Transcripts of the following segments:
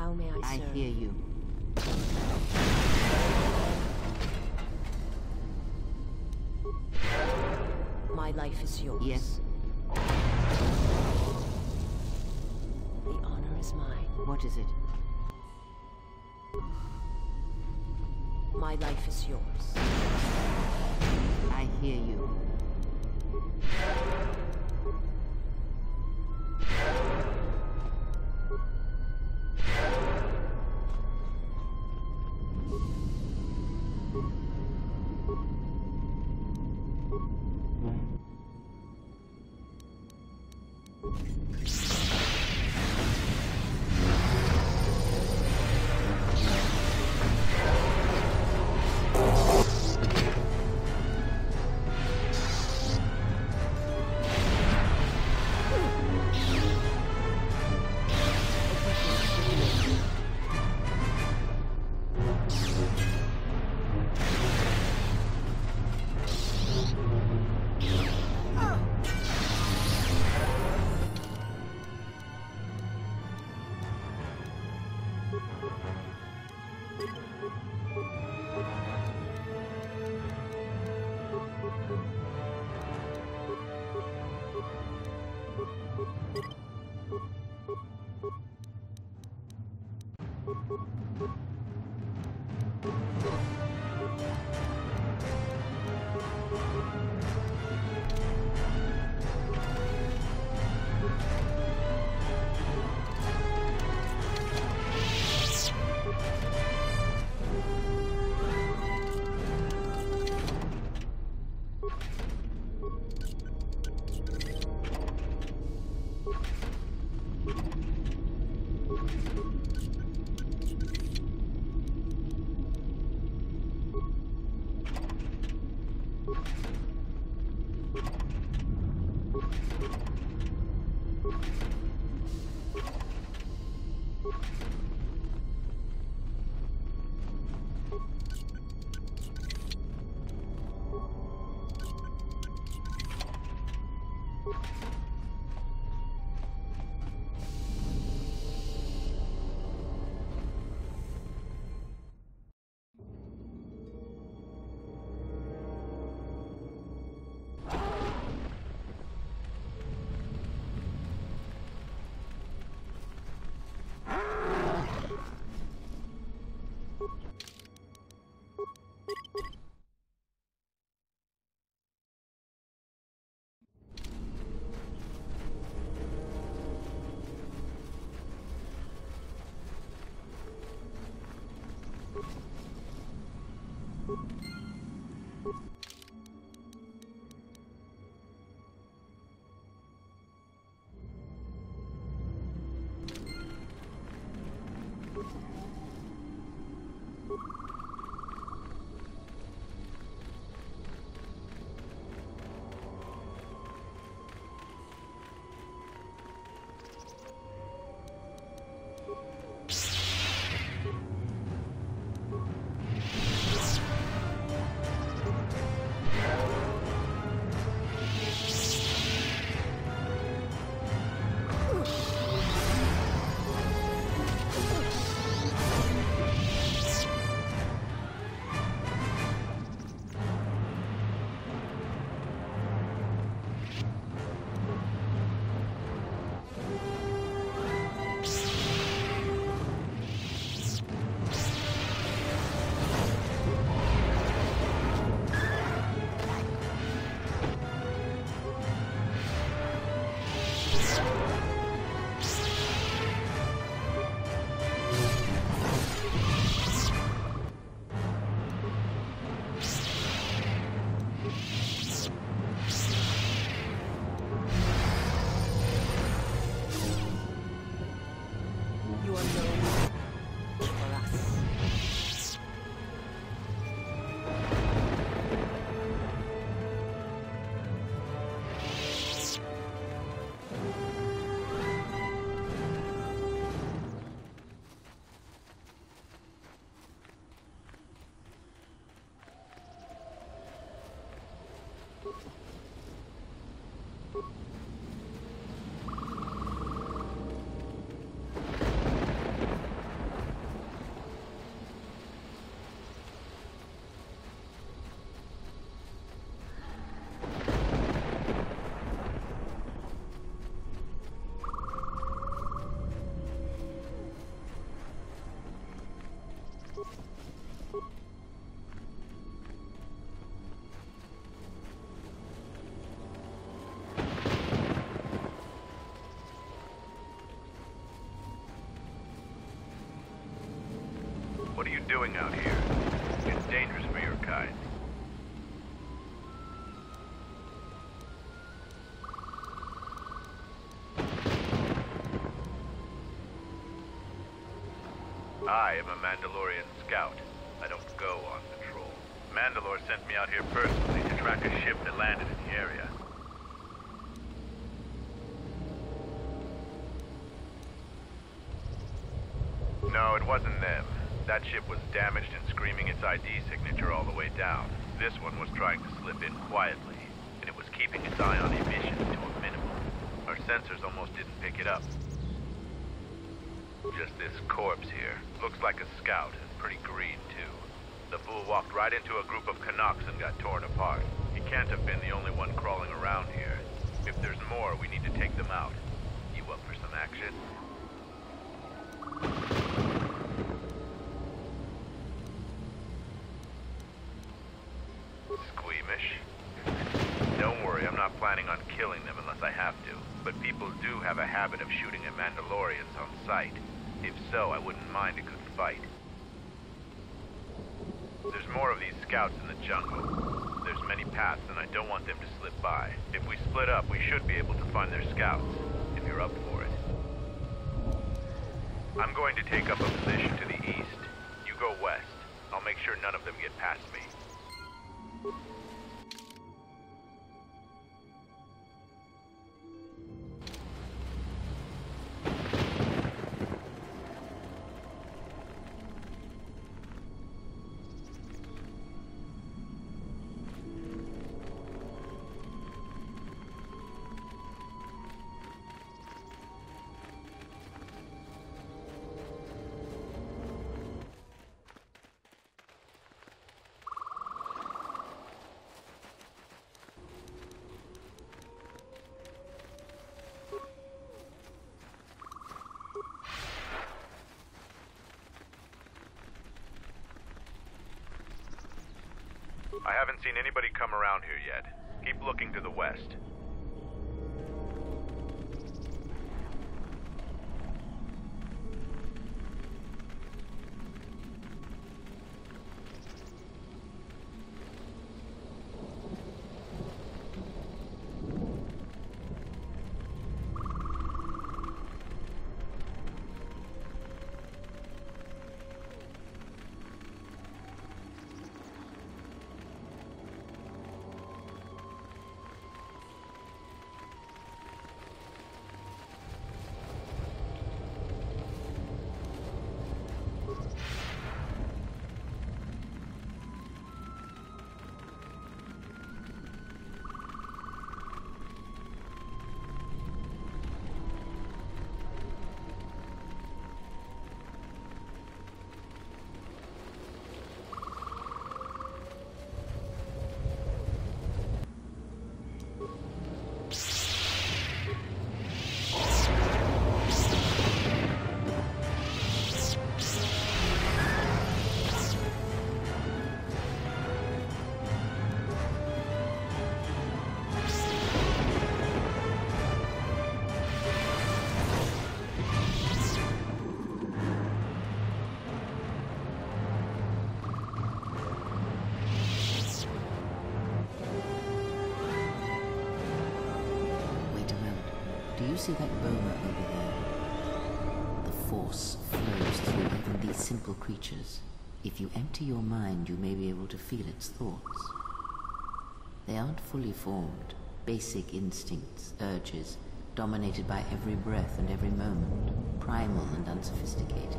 How may I serve? I hear you. My life is yours. Yes. The honor is mine. What is it? My life is yours. I hear you. doing out here? It's dangerous for your kind. I am a Mandalorian scout. I don't go on patrol. Mandalore sent me out here personally to track a ship that landed in the area. No, it wasn't them. That ship was damaged and screaming its ID signature all the way down. This one was trying to slip in quietly, and it was keeping its eye on emissions to a minimum. Our sensors almost didn't pick it up. Just this corpse here. Looks like a scout, and pretty green, too. The fool walked right into a group of Canucks and got torn apart. He can't have been the only one crawling around here. If there's more, we need to take them out. You up for some action? Squeamish? Don't worry, I'm not planning on killing them unless I have to. But people do have a habit of shooting at Mandalorians on sight. If so, I wouldn't mind a good fight. There's more of these scouts in the jungle. There's many paths, and I don't want them to slip by. If we split up, we should be able to find their scouts, if you're up for it. I'm going to take up a position to the east. You go west. I'll make sure none of them get past me. I haven't seen anybody come around here yet. Keep looking to the west. Do you see that Boma over there? The Force flows through even these simple creatures. If you empty your mind, you may be able to feel its thoughts. They aren't fully formed, basic instincts, urges, dominated by every breath and every moment, primal and unsophisticated.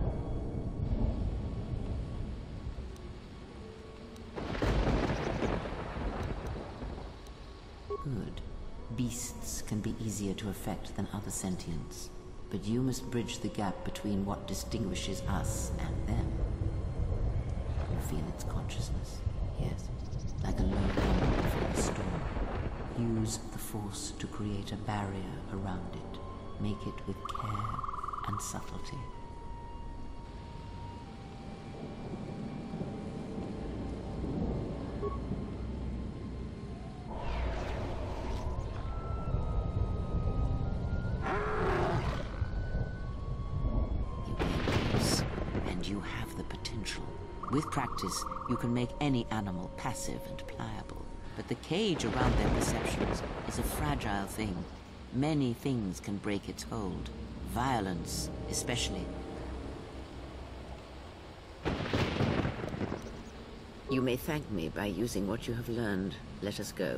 Good. Beasts can be easier to affect than other sentients, but you must bridge the gap between what distinguishes us and them. You feel its consciousness, yes, like a low rumble before the storm. Use the Force to create a barrier around it. Make it with care and subtlety. You get close, and you have the potential With practice, you can make any animal passive and pliable. But the cage around their perceptions is a fragile thing. Many things can break its hold. Violence, especially. You may thank me by using what you have learned. Let us go.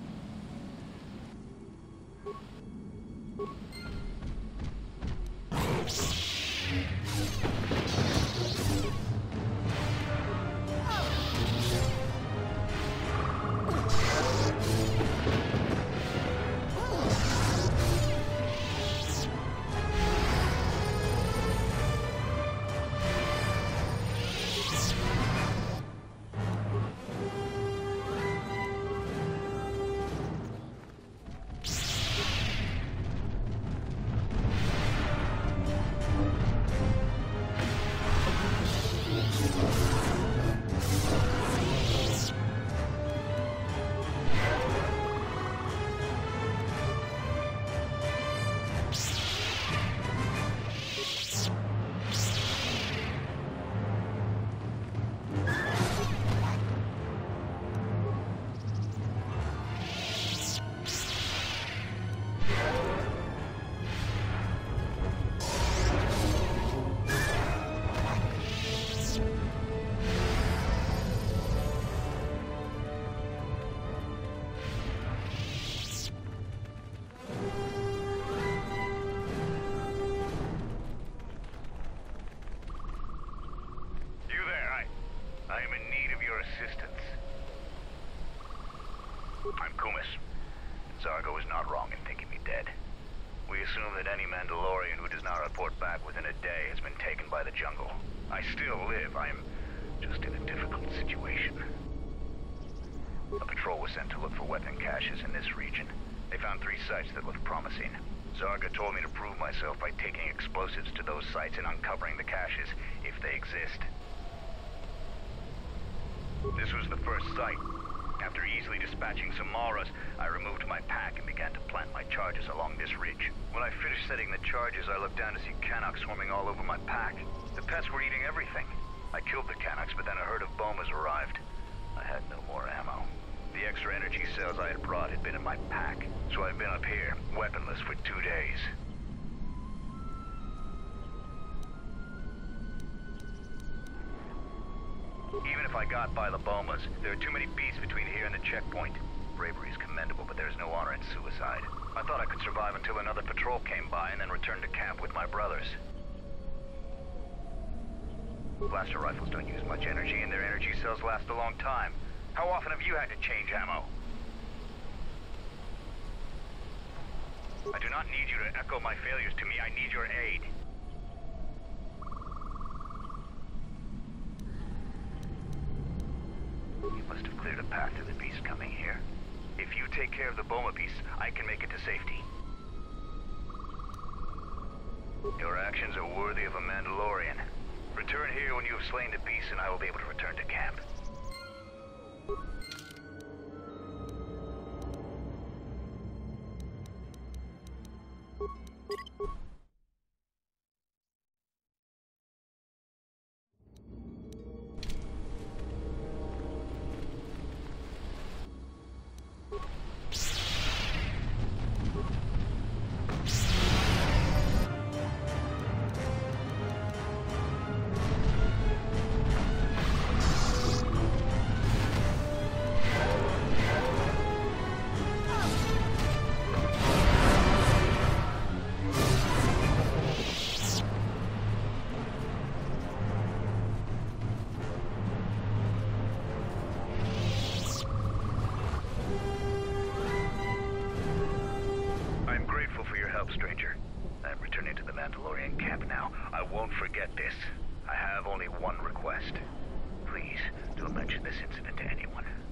I'm Kumis. Zargo is not wrong in thinking me dead. We assume that any Mandalorian who does not report back within a day has been taken by the jungle. I still live. I am just in a difficult situation. A patrol was sent to look for weapon caches in this region. They found 3 sites that looked promising. Zarga told me to prove myself by taking explosives to those sites and uncovering the caches, if they exist. This was the first site. After easily dispatching some Maras, I removed my pack and began to plant my charges along this ridge. When I finished setting the charges, I looked down to see Canucks swarming all over my pack. The pests were eating everything. I killed the Canucks, but then a herd of Bomas arrived. I had no more ammo. The extra energy cells I had brought had been in my pack, so I've been up here, weaponless for 2 days. Even if I got by the Bomas, there are too many beasts between here and the checkpoint. Bravery is commendable, but there's no honor in suicide. I thought I could survive until another patrol came by and then return to camp with my brothers. Blaster rifles don't use much energy, and their energy cells last a long time. How often have you had to change ammo? I do not need you to echo my failures to me. I need your aid. You must have cleared a path to the beast coming here. If you take care of the Boma beasts, I can make it to safety. Your actions are worthy of a Mandalorian. Return here when you have slain the beast, and I will be able to return to camp. Stranger. I'm returning to the Mandalorian camp now. I won't forget this. I have only one request. Please, don't mention this incident to anyone.